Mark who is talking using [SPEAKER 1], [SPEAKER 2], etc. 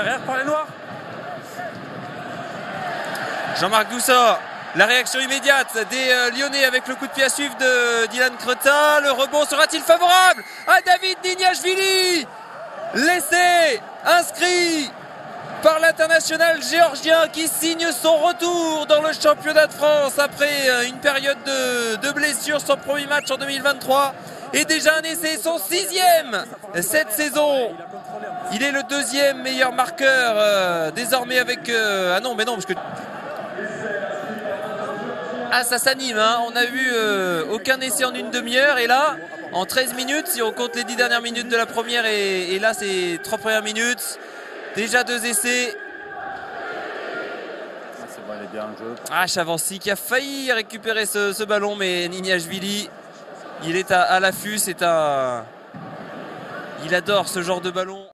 [SPEAKER 1] derrière par les Noirs.
[SPEAKER 2] Jean-Marc Doussard, la réaction immédiate des Lyonnais avec le coup de pied à suivre de Dylan Cretin. Le rebond sera-t-il favorable à David Nignashvili? L'essai inscrit par l'international géorgien qui signe son retour dans le championnat de France après une période de blessure, son premier match en 2023 et déjà un essai, son 6e cette saison. Il est le 2e meilleur marqueur désormais avec... Ah non, mais non, parce que... Ah, ça s'anime, hein. On a vu aucun essai en une demi-heure et là, en 13 minutes, si on compte les 10 dernières minutes de la première et là, c'est 3 premières minutes. Déjà 2 essais. Ah, Chavancy qui a failli récupérer ce ballon, mais Nignashvili, il est à l'affût. Il adore ce genre de ballon.